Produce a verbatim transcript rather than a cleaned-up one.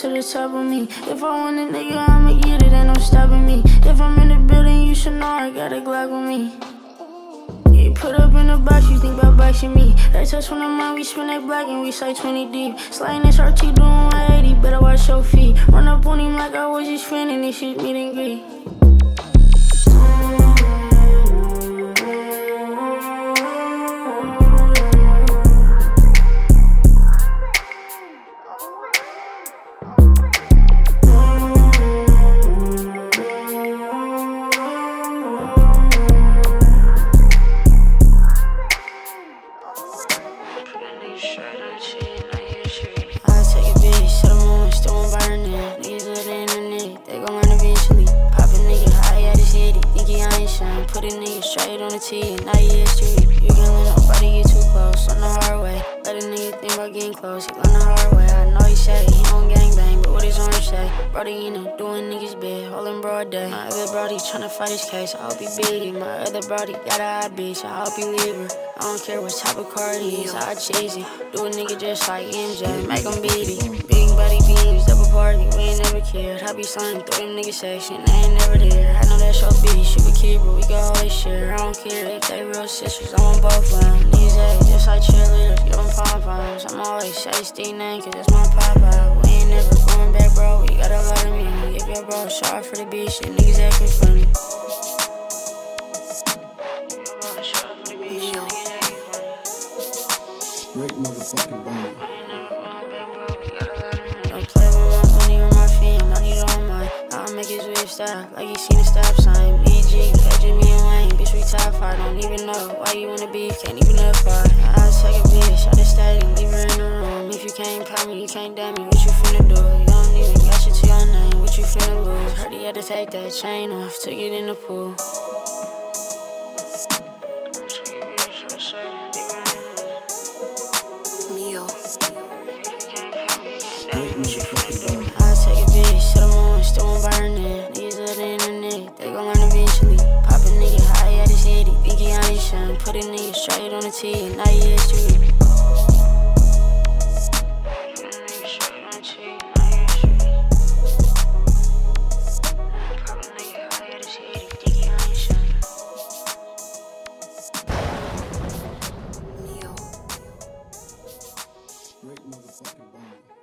to the top of me. If I want a nigga, I'ma get it, ain't no stopping me. If I'm in the building, you should know I got a Glock with me. You put up in the box, you think about boxing me. That touch from the mind, we spin that black and we say twenty deep. Sliding this R T doing one eighty, better watch your feet. Run up on him like I was just fanning, this shit meet and greet. I take a bitch to the moon, still won't buy her name. Niggas on the internet, they gon' learn eventually. Pop a nigga high at his head, think he Einstein. Put a nigga straight on the T, and now he is street. You can let nobody get too close, on the hard way. Let a nigga think about getting close, he learn the hard way. I know he say he don't gangbang, but what his orange say? Brody, you know, doing niggas bad, all in broad day. My other brody tryna fight his case, I hope he beat him. My other brody got a hot bitch, I hope he leave her. I don't care what type of car he is, I cheesy. Do a nigga just like M J, make him beat it. Big body beams, double party, we ain't never cared. I be sliding through them niggas section, they ain't never there. I know that's your bitch, you a kid, but we can always share. I don't care if they real sisters, I want both of them. Niggas act just like cheerleaders, give them pom-poms. I'm always say Steve name, cause that's my pop-out. We ain't never going back, bro, we got a lot of me. If your bro sorry for the bitch, shit, niggas acting funny. Great motherfucking bang. Don't play with my money or my fam, I need all mine. I'll make his whip stop, like he seen a stop sign. B G, got Jimmy and Wayne, bitch we top five. Don't even know why you wanna beef, can't even afford. I'll take a bitch out the stadium, leave her in the room. If you can't pop me, you can't damn me, what you finna do? You don't even got shit to your name, what you finna lose? Heard he had to take that chain off, took it in the pool. I take a bitch to the moon, still won't buy her name. Niggas on the internet, they gon' learn eventually. Pop a nigga high at his head, he think he Einstein. Put a nigga straight on the T, and now he is street. Great motherfucking bang.